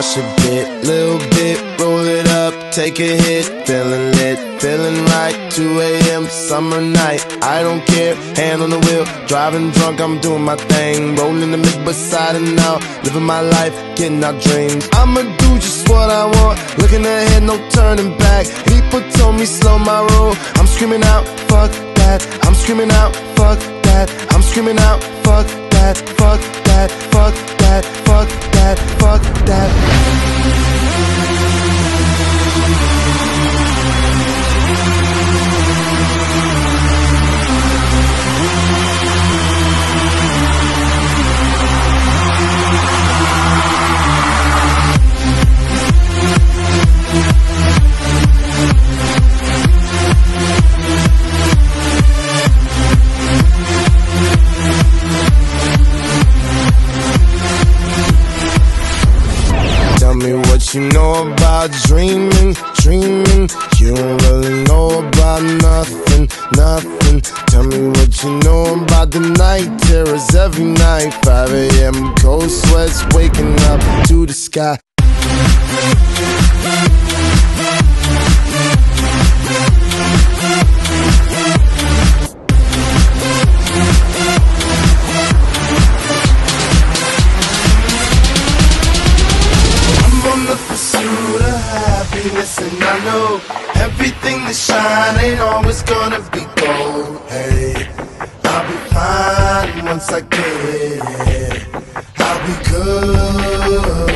crush a bit, little bit, roll it up, take a hit, feeling lit, feeling right, 2 a.m. summer night, I don't care, hand on the wheel, driving drunk, I'm doing my thing, rolling the mid beside and out, living my life, getting our dreams. I'ma do just what I want, looking ahead, no turning back. People told me slow my roll, I'm screaming out, fuck that, I'm screaming out, fuck that, I'm screaming out, fuck that, fuck that, fuck that, fuck that, fuck that. Tell me what you know about dreaming, dreaming. You don't really know about nothing, nothing. Tell me what you know about the night terrors every night. 5 a.m. cold sweats waking up to the sky. Pursuit of happiness, and I know everything that shine ain't always gonna be gold. Hey, I'll be fine once I get it. I'll be good.